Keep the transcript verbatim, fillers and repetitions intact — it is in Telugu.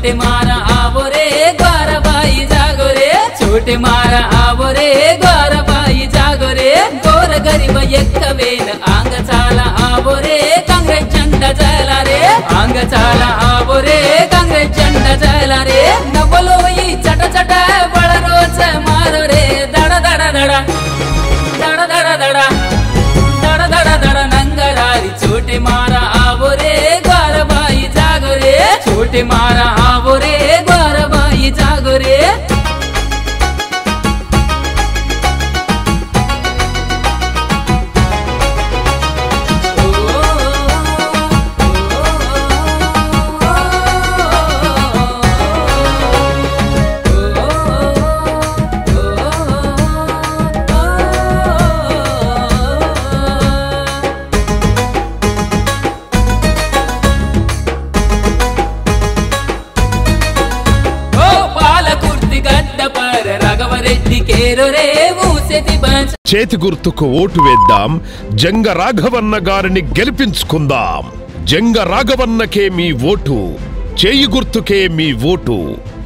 छोटे मारा आवो रे द्वारबाई जागो रे छोटे मारा आवो रे द्वारबाई जागो रे गोर गरीब ఎక్కవేన आंग चाला आवो रे कांग्रेस झंडा जला रे आंग चाला आवो रे कांग्रेस झंडा जला रे नवलो ई चट चट बड़ रोच मारो रे दड़ दड़ दड़ दड़ दड़ दड़ दड़ दड़ दड़ नंगरारी छोटे मारा आवो रे द्वारबाई जागो रे छोटे मारा आवो रे द्वारबाई जागो रे చేతి గుర్తుకు ఓటు వేద్దాం జంగ రాఘవన్న గారిని గెలిపించుకుందాం జంగ రాఘవన్నకే మీ ఓటు చేయి గుర్తుకే మీ ఓటు।